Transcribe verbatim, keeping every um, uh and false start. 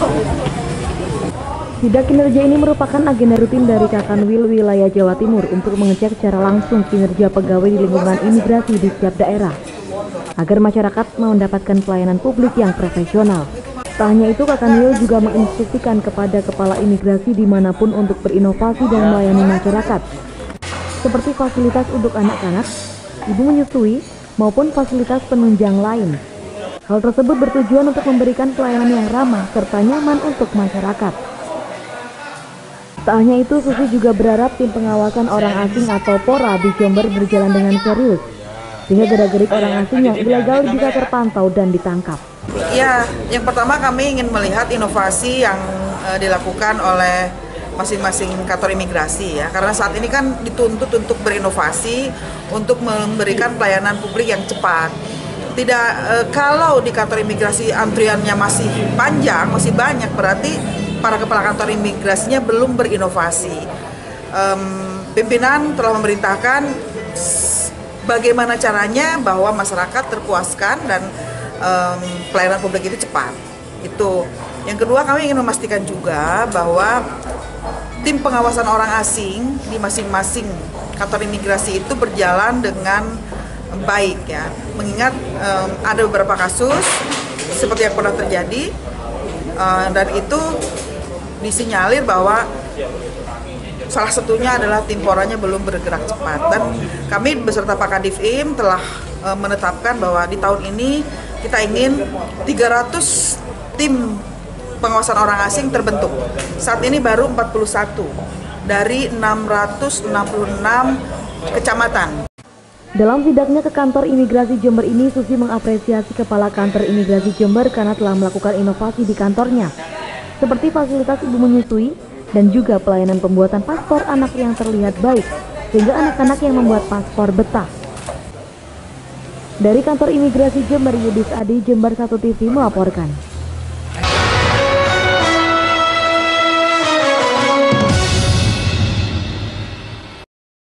Sidak kinerja ini merupakan agenda rutin dari Kakanwil Wilayah Jawa Timur untuk mengecek secara langsung kinerja pegawai di lingkungan imigrasi di setiap daerah, agar masyarakat mendapatkan pelayanan publik yang profesional. Tak hanya itu, Kakanwil juga menginstruksikan kepada kepala imigrasi dimanapun untuk berinovasi dan melayani masyarakat, seperti fasilitas untuk anak-anak, ibu menyusui, maupun fasilitas penunjang lain. Hal tersebut bertujuan untuk memberikan pelayanan yang ramah serta nyaman untuk masyarakat. Tak hanya itu, Susi juga berharap tim pengawasan orang asing atau PORA di Jember berjalan dengan serius, sehingga gerak-gerik orang asing yang ilegal bisa terpantau dan ditangkap. Ya, yang pertama kami ingin melihat inovasi yang uh, dilakukan oleh masing-masing kantor imigrasi ya, karena saat ini kan dituntut untuk berinovasi, untuk memberikan pelayanan publik yang cepat. Tidak, uh, kalau di kantor imigrasi antriannya masih panjang, masih banyak, berarti para kepala kantor imigrasinya belum berinovasi. Um, pimpinan telah memerintahkan bagaimana caranya bahwa masyarakat terpuaskan dan um, pelayanan publik itu cepat. Itu. Yang kedua, kami ingin memastikan juga bahwa tim pengawasan orang asing di masing-masing kantor imigrasi itu berjalan dengan baik ya. Mengingat um, ada beberapa kasus seperti yang pernah terjadi uh, dan itu disinyalir bahwa salah satunya adalah tim PORA-nya belum bergerak cepat, dan kami beserta Pak Kadifim telah e, menetapkan bahwa di tahun ini kita ingin tiga ratus tim pengawasan orang asing terbentuk. Saat ini baru empat puluh satu dari enam ratus enam puluh enam kecamatan. Dalam sidaknya ke kantor imigrasi Jember ini, Susi mengapresiasi kepala kantor imigrasi Jember karena telah melakukan inovasi di kantornya, seperti fasilitas ibu menyusui dan juga pelayanan pembuatan paspor anak yang terlihat baik, sehingga anak-anak yang membuat paspor betah. Dari kantor imigrasi Jember, Yudis Adi, Jember satu T V melaporkan.